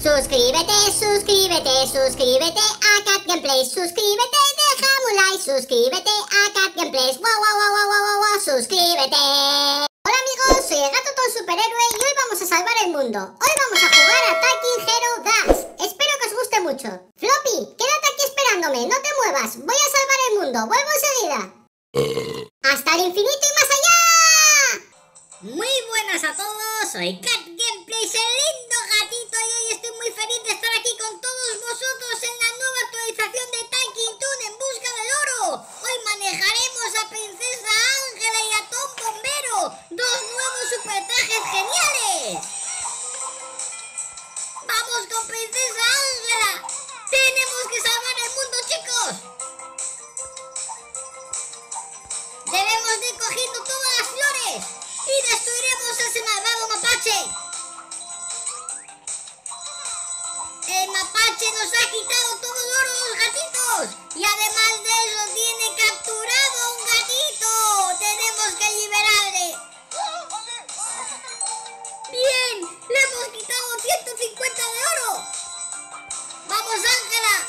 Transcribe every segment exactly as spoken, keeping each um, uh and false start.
Suscríbete, suscríbete, suscríbete a Cat Gameplays. Suscríbete, déjame un like. Suscríbete a Cat Gameplays. Wow, wow, wow, wow, wow, wow, suscríbete. Hola amigos, soy el gato todo superhéroe y hoy vamos a salvar el mundo. Hoy vamos a jugar a Taking Hero Dash. Espero que os guste mucho. Floppy, quédate aquí esperándome, no te muevas. Voy a salvar el mundo, vuelvo enseguida. ¡Hasta el infinito y más allá! Muy buenas a todos, soy Cat Gameplays, el lindo gatito, y hoy estoy muy feliz de estar aquí con todos vosotros en la nueva actualización de Tanking Toon en busca del oro. Hoy manejaremos a Princesa Ángela y a Tom Bombero, dos nuevos super trajes geniales. ¡Vamos con Princesa Ángela! ¡Tenemos que salvar el mundo, chicos! Debemos de ir cogiendo todas las flores y destruiremos a ese malvado mapache. El mapache nos ha quitado todo el oro de los gatitos y además de eso tiene capturado a un gatito. Tenemos que liberarle. Bien, le hemos quitado ciento cincuenta de oro. Vamos, Ángela.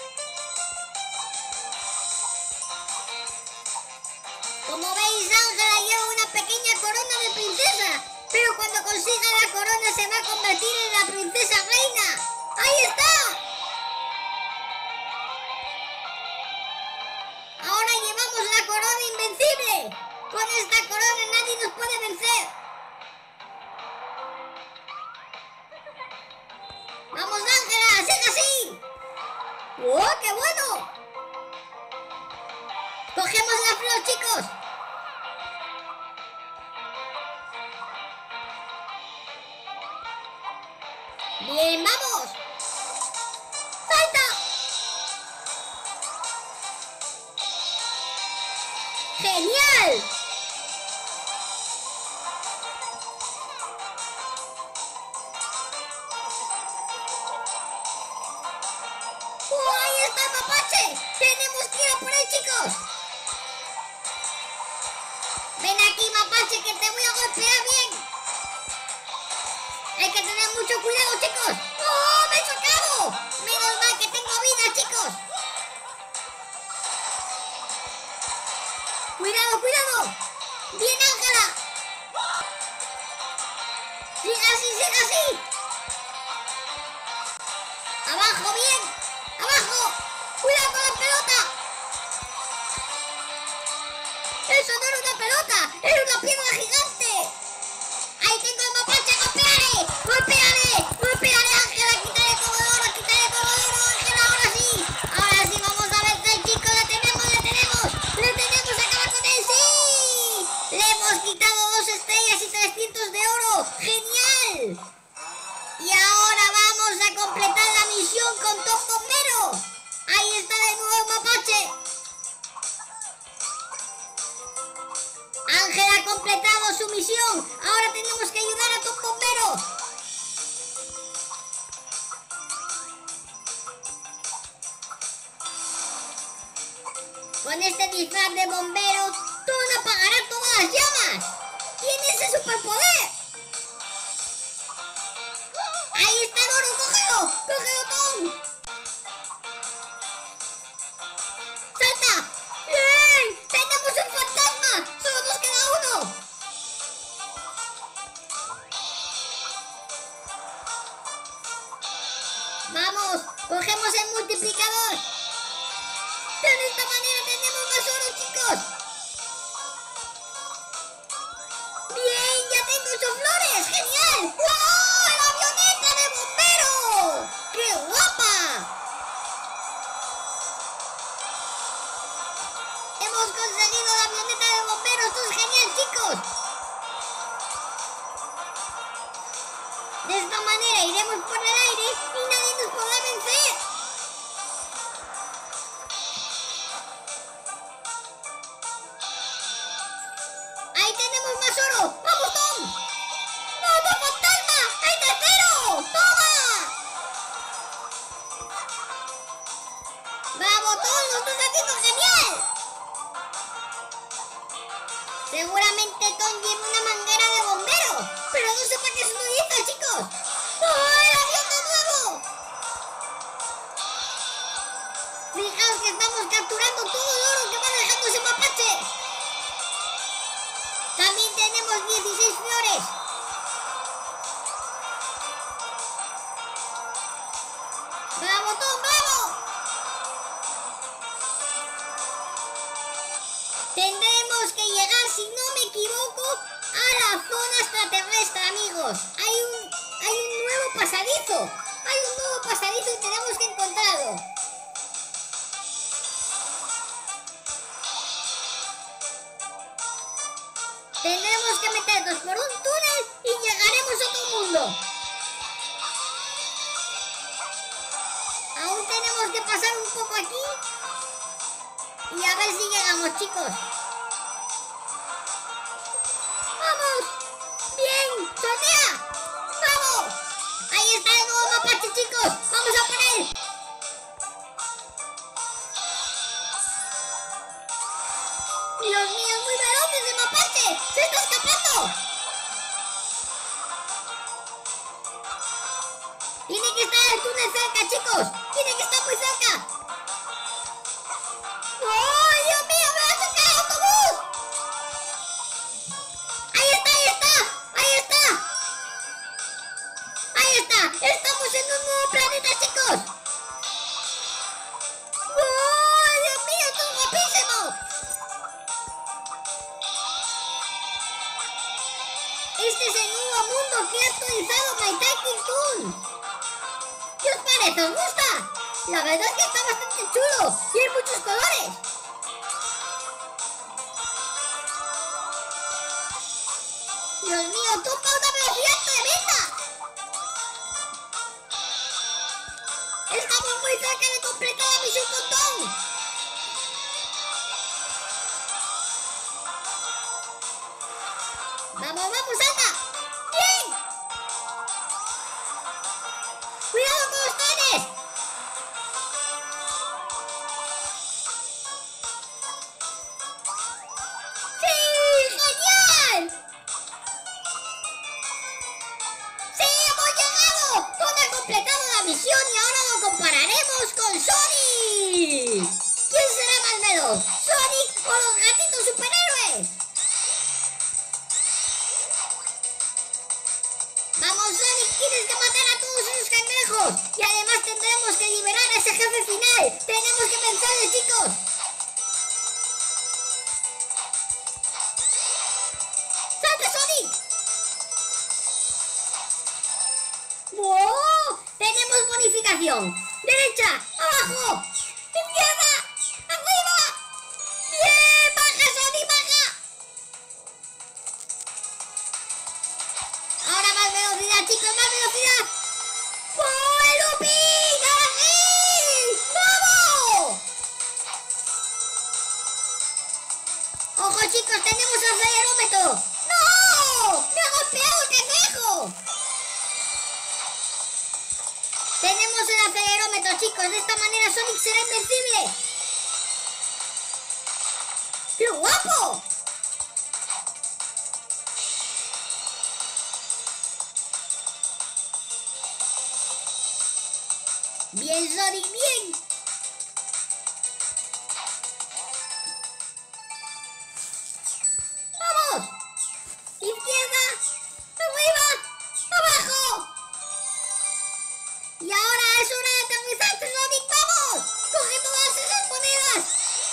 Como veis, Ángela lleva una pequeña corona de princesa, pero cuando consiga la corona se va a convertir en la princesa reina. ¡Ahí está! Ahora llevamos la corona invencible. Con esta corona nadie nos puede vencer. ¡Vamos, Ángela! ¡Sigue así! ¡Oh, qué bueno! ¡Cogemos la flor, chicos! ¡Bien, vamos! ¡Salta! ¡Genial! ¡Oh, ahí está el mapache! ¡Tenemos que ir a por él, chicos! ¡Ven aquí, mapache, que te voy a golpear bien! Hay que tener mucho cuidado, chicos. ¡Oh, me he chocado! Menos mal que tengo vida, chicos. Cuidado, cuidado. Bien, Ángela. Siga así, siga así. Abajo, bien. Abajo. Cuidado con la pelota. Eso no era una pelota, era una piedra gigante. Ahí tengo el mapache, golpeale, golpeale, golpeale, Ángela, quítale todo el oro, quítale todo el oro, Ángela, ahora sí, ahora sí, vamos a vencer, chicos, le tenemos, le tenemos, le tenemos, acabar con él, sí, le hemos quitado dos estrellas y trescientos de oro, genial, y ahora vamos a completar la misión con Tom Bombero, ahí está de nuevo el mapache. Ángela ha completado su misión. Ahora tenemos que ayudar a Tom Bombero. Con este disfraz de bombero, Tom apagará todas las llamas. Tiene ese superpoder. Ahí está el oro, cógelo. Cógelo, Tom. ¡Salta! ¡Bien! ¡Tenemos un fantasma! ¡Solo nos queda uno! ¡Vamos! ¡Cogemos el multiplicador! ¡De esta manera tenemos más oro, chicos! ¡Bien! ¡Ya tengo ocho flores! ¡Genial! ¡Oh! ¡La avioneta de bombero! ¡Qué guapa! ¡Hemos conseguido la avioneta de bomberos! ¡Esto es genial, chicos! De esta manera iremos por el aire y nadie nos podrá vencer. ¡Ahí tenemos más oro! ¡Vamos, Tom! ¡Vamos, fantasma! ¡Hay tercero! ¡Toma! ¡Vamos, Tom! ¡Lo estás haciendo genial! Seguramente Tom lleva una manguera de bombero, pero no sé para qué se utiliza, chicos. ¡Oh, el avión de nuevo! botón, bravo. Tendremos que llegar, si no me equivoco, a la zona extraterrestre, amigos. Hay un, hay un nuevo pasadizo. Hay un nuevo pasadizo y tenemos que encontrarlo. Tendremos que meternos por un túnel y llegaremos a otro mundo. Aún tenemos que pasar un poco aquí y a ver si llegamos, chicos. ¡Vamos! ¡Bien! ¡Sortea! ¡Vamos! Ahí está el nuevo mapache, chicos. ¡Vamos a por él! ¡Dios mío, es muy veloz ese mapache! ¡Se está escapando! Tiene que estar el túnel cerca, chicos. Tiene que estar muy cerca. ¡Oh, Dios mío! ¡Me va a chocar el autobús! ¡Ahí está, ahí está! ¡Ahí está! ¡Ahí está! ¡Estamos en un nuevo planeta, chicos! ¡Oh, Dios mío! ¡Esto es guapísimo! Este es el nuevo mundo que ha actualizado My Talking Toon. ¿Qué os parece? ¿Os gusta? La verdad es que está bastante chulo y hay muchos colores. Dios mío, toca una velocidad tremenda. Estamos muy cerca de completar la misión con Tom. ¡Vamos, vamos, salta! ¡Bien! ¡Cuidado con los trenes! ¡Sí! ¡Genial! ¡Sí, hemos llegado! Tom ha completado la misión y ahora lo compararemos con Sonic. ¿Quién será más veloz? ¿Sonic o los gatitos superhéroes? ¡Vamos, Sonic! ¡Tienes que matar a todos esos cangrejos! Y además tendremos que liberar a ese jefe final. ¡Tenemos que vencerle, chicos! ¡Salta, Sonic! ¡Wow! ¡Tenemos bonificación! ¡Derecha! ¡Abajo! ¡Izquierda! ¡Arriba! ¡Bien! ¡Baja, Sonic, baja! Ahora más velocidad, chicos, más velocidad. ¡Oh, el Lupin! ¡Ahí! ¡Vamos! ¡Ojo, chicos! ¡Tenemos el acelerómetro! ¡No! ¡Me ha golpeado el cangrejo! Tenemos el acelerómetro, chicos. De esta manera Sonic será invencible. ¡Qué guapo! Bien, Sonic, bien. ¡Vamos! Izquierda, arriba, abajo. Y ahora es hora de aterrizar, Sonic, ¡vamos! ¡Coge todas esas monedas!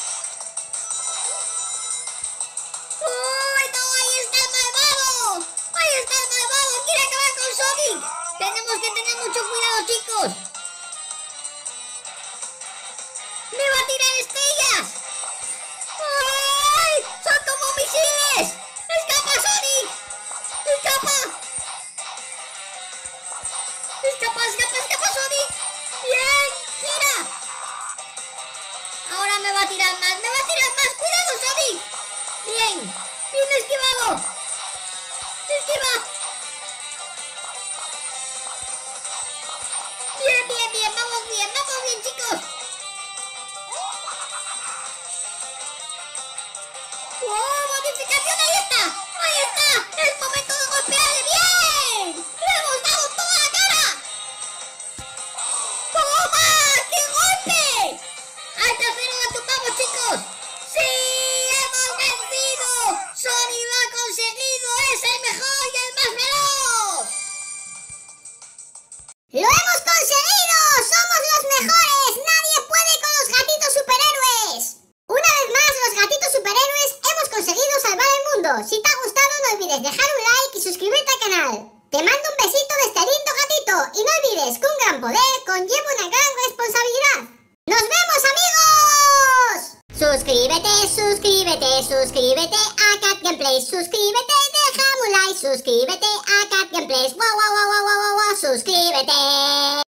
¡Uy, no! ¡Ahí está el malvado! ¡Ahí está el malvado! ¡Quiere acabar con Sonic! Tenemos que tener mucho cuidado, chicos. ¡Me va a tirar estrellas! ¡Ay! ¡Son como misiles! ¡Escapa, Sonic! ¡Escapa! ¡Escapa, escapa, escapa, Sonic! ¡Bien! ¡Gira! Ahora me va a tirar más, me va a tirar más. ¡Cuidado, Sonic! ¡Bien! ¡Bien esquivado! ¡Esquiva! Bien, bien, bien. Vamos bien, vamos bien, chicos. ¡Oh, bonificación! ¡Ahí está! ¡Ahí está! ¡Es momento de golpearle! ¡Bien! ¡Le hemos dado toda la cara! ¡Toma! ¡Qué golpe! ¡Al tercero la tumbamos, chicos! ¡Sí! ¡Hemos vencido! ¡Sonic lo ha conseguido! ¡Es el mejor y el más veloz! ¡Lo hemos conseguido! ¡Somos los mejores! Si te ha gustado, no olvides dejar un like y suscribirte al canal. Te mando un besito de este lindo gatito y no olvides que un gran poder conlleva una gran responsabilidad. ¡Nos vemos, amigos! Suscríbete, suscríbete, suscríbete a Cat Gameplays. Suscríbete, déjame un like. Suscríbete a Cat Gameplays. Wow, wow, wow, wow, wow, wow, suscríbete.